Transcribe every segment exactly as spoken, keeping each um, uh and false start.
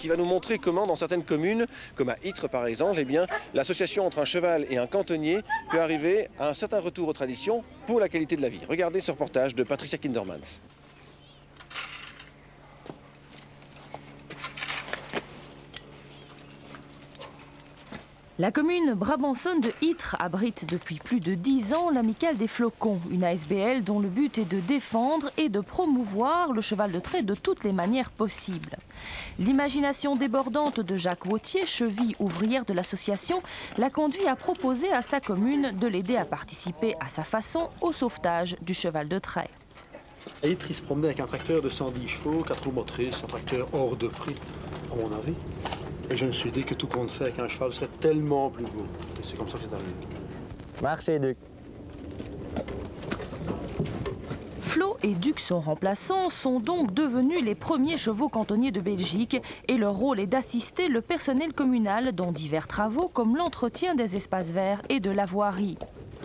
qui va nous montrer comment dans certaines communes, comme à Ytre par exemple, eh bien, l'association entre un cheval et un cantonnier peut arriver à un certain retour aux traditions pour la qualité de la vie. Regardez ce reportage de Patricia Kindermans. La commune brabançonne de Ytre abrite depuis plus de dix ans l'Amicale des Flocons, une A S B L dont le but est de défendre et de promouvoir le cheval de trait de toutes les manières possibles. L'imagination débordante de Jacques Wautier, cheville ouvrière de l'association, l'a conduit à proposer à sa commune de l'aider à participer à sa façon au sauvetage du cheval de trait. À Ytre, il se promenait avec un tracteur de cent dix chevaux, quatre roues motrices, un tracteur hors de prix, à mon avis. Et je me suis dit que tout compte fait avec un cheval serait tellement plus beau. Et c'est comme ça que c'est arrivé. Marchez, Duc. Flo et Duc, son remplaçant, sont donc devenus les premiers chevaux cantonniers de Belgique et leur rôle est d'assister le personnel communal dans divers travaux comme l'entretien des espaces verts et de la voirie.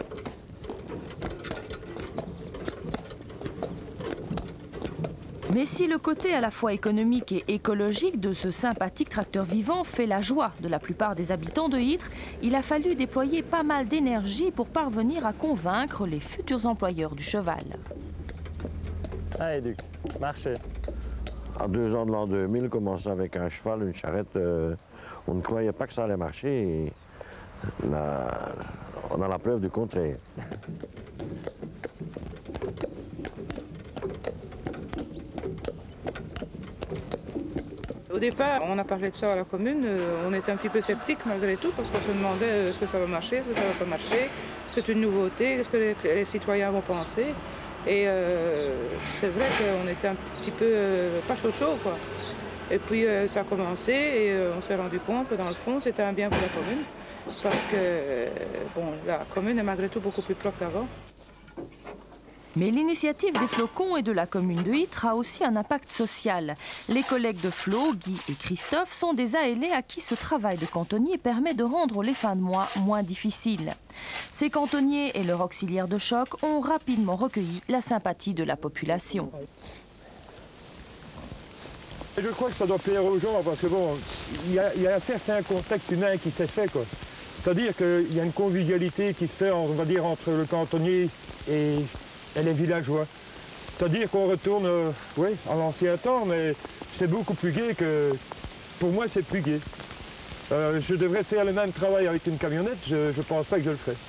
Mais si le côté à la fois économique et écologique de ce sympathique tracteur vivant fait la joie de la plupart des habitants de Ytre, il a fallu déployer pas mal d'énergie pour parvenir à convaincre les futurs employeurs du cheval. Allez, Duc, marchez. À deux ans de l'an deux mille, commencer avec un cheval, une charrette, euh, on ne croyait pas que ça allait marcher. Et là, on a la preuve du contraire. Au départ, on a parlé de ça à la commune, on était un petit peu sceptiques malgré tout parce qu'on se demandait est-ce que ça va marcher, est-ce que ça va pas marcher, c'est une nouveauté, qu'est-ce que les, les citoyens vont penser. Et euh, c'est vrai qu'on était un petit peu euh, pas chaud chaud quoi. Et puis euh, ça a commencé et euh, on s'est rendu compte que dans le fond c'était un bien pour la commune parce que euh, bon, la commune est malgré tout beaucoup plus propre qu'avant. Mais l'initiative des Flocons et de la commune de Ytre a aussi un impact social. Les collègues de Flo, Guy et Christophe, sont des A L E à qui ce travail de cantonnier permet de rendre les fins de mois moins difficiles. Ces cantonniers et leurs auxiliaires de choc ont rapidement recueilli la sympathie de la population. Je crois que ça doit plaire aux gens parce que bon, il y, y a un certain contact humain qui s'est fait quoi. C'est-à-dire qu'il y a une convivialité qui se fait, on va dire, entre le cantonnier et et les villageois. C'est-à-dire qu'on retourne euh, oui, à l'ancien temps, mais c'est beaucoup plus gai que... Pour moi, c'est plus gai. Euh, je devrais faire le même travail avec une camionnette, je ne pense pas que je le ferai.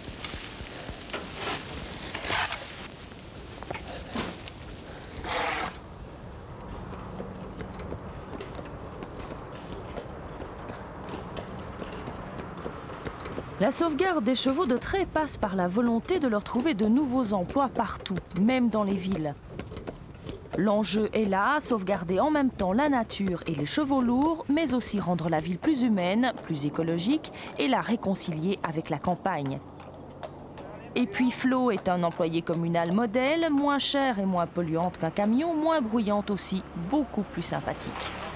La sauvegarde des chevaux de trait passe par la volonté de leur trouver de nouveaux emplois partout, même dans les villes. L'enjeu est là, sauvegarder en même temps la nature et les chevaux lourds, mais aussi rendre la ville plus humaine, plus écologique et la réconcilier avec la campagne. Et puis Flo est un employé communal modèle, moins cher et moins polluante qu'un camion, moins bruyante aussi, beaucoup plus sympathique.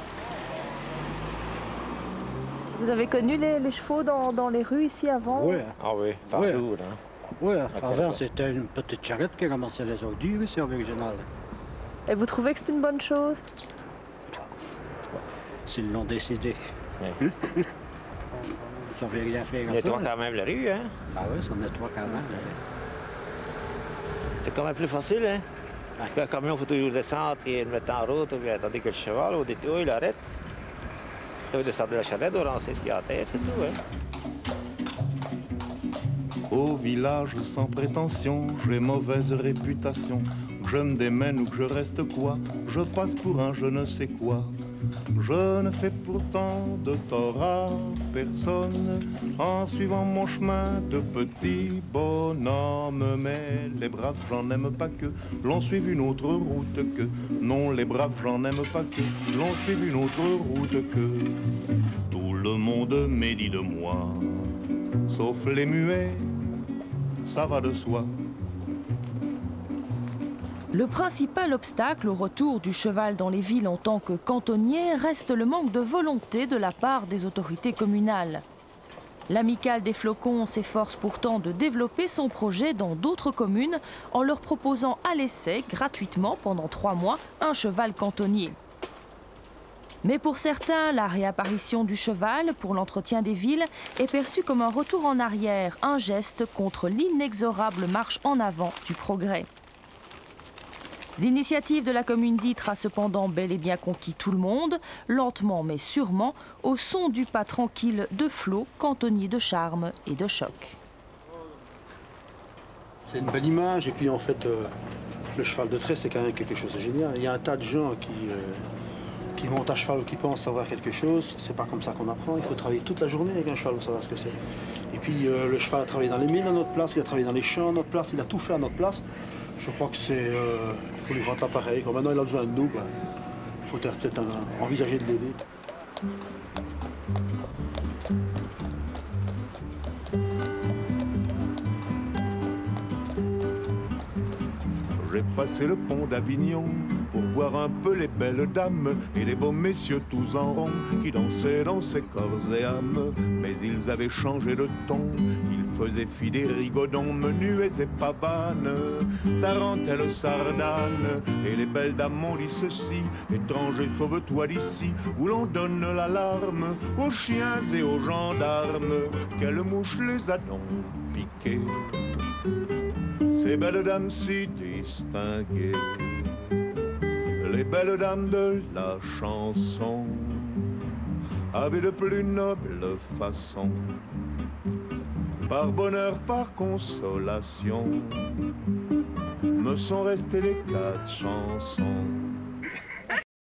Vous avez connu les, les chevaux dans, dans les rues ici avant? Oui. Ah oui, partout. Oui, Hein. oui. Avant c'était une petite charrette qui ramassait les ordures ici en Virginal. Et vous trouvez que c'est une bonne chose? S'ils l'ont décidé. Oui. Ça ne veut rien faire à ça. Nettoie quand même la rue, hein? Ah oui, ça nettoie quand même. C'est quand même plus facile, hein? Parce qu'un camion, il faut toujours descendre et le mettre en route, tandis que le cheval, au détour, il arrête. Il faut descendre de la charrette, on sait ce qu'il y a à terre, c'est tout, hein? Au village sans prétention, j'ai mauvaise réputation. Que je me démène ou que je reste quoi, je passe pour un je ne sais quoi. Je ne fais pourtant de tort à personne en suivant mon chemin de petit bonhomme. Mais les braves, j'en aime pas que l'on suive une autre route que. Non, les braves, j'en aime pas que l'on suive une autre route que. Tout le monde médit de moi, sauf les muets, ça va de soi. Le principal obstacle au retour du cheval dans les villes en tant que cantonnier reste le manque de volonté de la part des autorités communales. L'Amicale des Flocons s'efforce pourtant de développer son projet dans d'autres communes en leur proposant à l'essai, gratuitement pendant trois mois, un cheval cantonnier. Mais pour certains, la réapparition du cheval pour l'entretien des villes est perçue comme un retour en arrière, un geste contre l'inexorable marche en avant du progrès. L'initiative de la commune d'Ytre a cependant bel et bien conquis tout le monde, lentement mais sûrement, au son du pas tranquille de Flo, cantonnier de charme et de choc. C'est une belle image, et puis en fait, euh, le cheval de trait, c'est quand même quelque chose de génial. Il y a un tas de gens qui, euh, qui montent à cheval ou qui pensent savoir quelque chose. C'est pas comme ça qu'on apprend, il faut travailler toute la journée avec un cheval pour savoir ce que c'est. Et puis euh, le cheval a travaillé dans les mines à notre place, il a travaillé dans les champs à notre place, il a tout fait à notre place. Je crois que c'est... Euh, il faut lui rendre l'appareil. Quand maintenant il a besoin de nous, il ben, faut peut-être euh, envisager de l'aider. J'ai passé le pont d'Avignon pour voir un peu les belles dames et les beaux messieurs tous en rond qui dansaient dans ces corps et âmes. Mais ils avaient changé de ton, ils faisaient fi des rigodons, menuets et pavanes, tarentelles, sardanes. Et les belles dames ont dit ceci: étranger, sauve-toi d'ici, où l'on donne l'alarme aux chiens et aux gendarmes. Quelle mouche les a donc piqués, ces belles dames si distinguées, les belles dames de la chanson, avaient de plus nobles façons. Par bonheur, par consolation, me sont restées les quatre chansons.